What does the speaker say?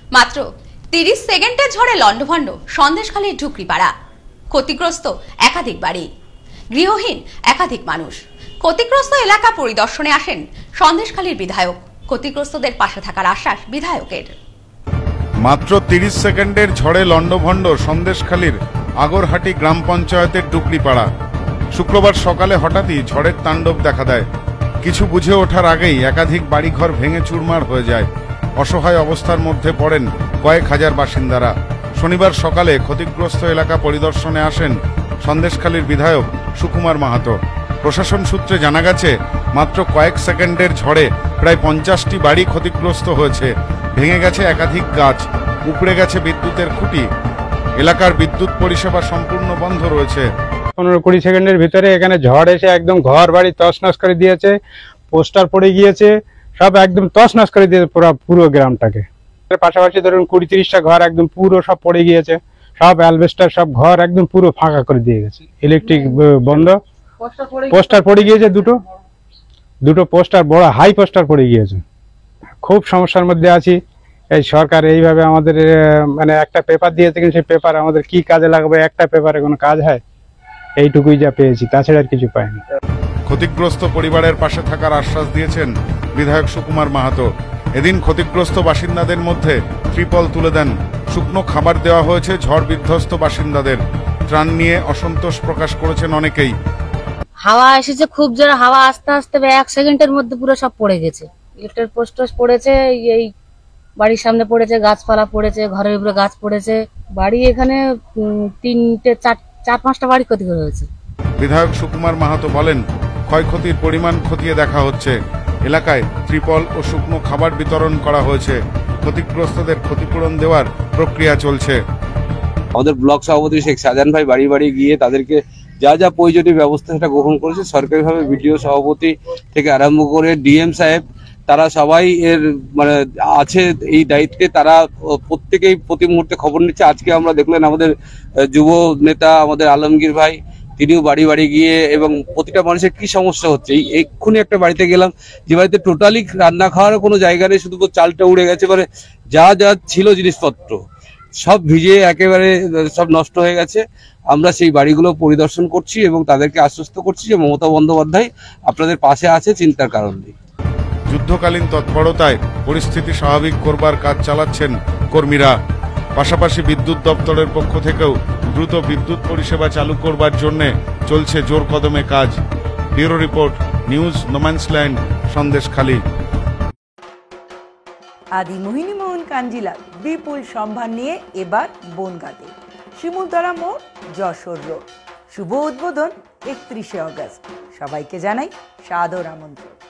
মাত্র 30 সেকেন্ডের ঝড়ে লন্ডভন্ড সন্দেশখালীর ঢুকরিপাড়া। ক্ষতিগ্রস্ত একাধিক বাড়ি, গৃহহীন একাধিক মানুষ। ক্ষতিগ্রস্ত এলাকা পরিদর্শনে আসেন সন্দেশখালীর বিধায়ক। ক্ষতিগ্রস্তদের পাশে থাকার আশ্বাস বিধায়কের। মাত্র 30 সেকেন্ডের ঝড়ে লন্ডভন্ড সন্দেশখালীর আগরহাটি গ্রাম পঞ্চায়েতের ডুকরিপাড়া। শুক্রবার সকালে হঠাৎই ঝড়ের তাণ্ডব দেখা দেয়। কিছু বুঝে ওঠার আগেই একাধিক বাড়িঘর ভেঙে চুরমার হয়ে যায়। অসহায় অবস্থার মধ্যে পড়েন কয়েক হাজার বাসিন্দারা। শনিবার সকালে ক্ষতিগ্রস্ত এলাকা পরিদর্শনে আসেন সন্দেশখালীর বিধায়ক সুকুমার মাহাতো। প্রশাসন সূত্রে জানা গেছে, মাত্র কয়েক সেকেন্ডের ঝড়ে প্রায় 50টি বাড়ি ক্ষতিগ্রস্ত হয়েছে। ভেঙে গেছে একাধিক গাছ, উপড়ে গেছে বিদ্যুতের খুঁটি। এলাকার বিদ্যুৎ পরিষেবা সম্পূর্ণ বন্ধ রয়েছে। 15-20 সেকেন্ডের ভিতরে এখানে ঝড় এসে একদম ঘর বাড়ি তছনছ করে দিয়েছে। পোস্টার পড়ে গিয়েছে, সব একদম তছনছ করে দিয়েছে পুরো গ্রামটাকে। পাশাপাশি ধরুন 20-30টা ঘর একদম পুরো সব পড়ে গিয়েছে। সব অ্যালবেস্টার সব ঘর একদম পুরো ফাঁকা করে দিয়ে গেছে। ইলেকট্রিক বন্ধ, পোস্টার পড়ে গিয়েছে, দুটো পোস্টার, বড় হাই পোস্টার পড়ে গিয়েছে। খুব সমস্যার মধ্যে আছি। এই সরকার এইভাবে আমাদের মানে একটা পেপার দিয়েছে, কিন্তু সেই পেপার আমাদের কি কাজে লাগবে? একটা পেপারে কোনো কাজ হয়? এইটুকুই যা পেয়েছি, তাছাড়া আর কিছু পাইনি। ক্ষতিগ্রস্ত পরিবারের পাশে থাকার আশ্বাস দিয়েছেন বিধায়ক সুকুমার মাহাতো। এদিন ক্ষতিগ্রস্ত বাসিন্দাদের মধ্যে ত্রিপল তুলে দেন। শুকনো খাবার দেওয়া হয়েছে ঝড় বিধ্বস্ত বাসিন্দাদের। ত্রাণ নিয়ে অসন্তোষ প্রকাশ করেছেন অনেকেই। হাওয়া এসেছে খুব জোরে, হাওয়া আস্তে আস্তে 1 সেকেন্ডের মধ্যে পুরো সব পড়ে গেছে। ইলেকট্রিক পোস্ট পড়েছে, এই বাড়ির সামনে পড়েছে, গাছপালা পড়েছে, ঘরের উপরে গাছ পড়েছে। বাড়ি এখানে 4-5টা বাড়ি ক্ষতি হয়েছে। বিধায়ক সুকুমার মাহাতো বলেন, ক্ষয়ক্ষতির পরিমাণ খতিয়ে দেখা হচ্ছে। এলাকায় ত্রিপল ও শুকনো খাবার বিতরণ করা হয়েছে। ক্ষতিগ্রস্তদের ক্ষতিপূরণ দেওয়ার প্রক্রিয়া চলছে। আমাদের ব্লক সভাপতি শেখ শাহজাহান ভাই বাড়ি বাড়ি গিয়ে তাদেরকে যা যা প্রয়োজনীয় ব্যবস্থা সেটা গ্রহণ করেছে। সরকারিভাবে বিডিও সভাপতি থেকে আরম্ভ করে ডিএম সাহেব, তারা সবাই এর মানে আছে এই দায়িত্বে। তারা প্রত্যেকেই প্রতি মুহূর্তে খবর নিচ্ছে। আজকে আমরা দেখলেন আমাদের যুব নেতা আমাদের আলমগীর ভাই, তিনিও বাড়ি বাড়ি গিয়ে এবং প্রতিটা মানুষের কি সমস্যা হচ্ছে। এই এক্ষুনি একটা বাড়িতে গেলাম, যে বাড়িতে টোটালি রান্না খাওয়ার কোনো জায়গা নেই, শুধু চালটা উড়ে গেছে। মানে যা যা ছিল জিনিসপত্র সব ভিজে একেবারে সব নষ্ট হয়ে গেছে। আমরা সেই বাড়িগুলো পরিদর্শন করছি এবং তাদেরকে আশ্বস্ত করছি যে মমতা বন্দ্যোপাধ্যায় আপনাদের পাশে আছে, চিন্তার কারণ নেই। যুদ্ধকালীন তৎপরতায় পরিস্থিতি স্বাভাবিক করবার কাজ চালাচ্ছেন কর্মীরা। পাশাপাশি বিদ্যুৎ দপ্তরের পক্ষ থেকেও দ্রুত বিদ্যুৎ পরিষেবা চালু করবার জন্য চলছে জোর কদমে কাজ। Bureau report, news no man's land, Sandeshkhali. Adi Mohini মোহন কাঞ্জিলাল বিপুল সম্ভার নিয়ে এবার বনগাঁতে শিমুলতলা মোড়, যশোর রোড। শুভ উদ্বোধন 31শে অগস্ট। সবাইকে জানাই সাদর আমন্ত্রণ।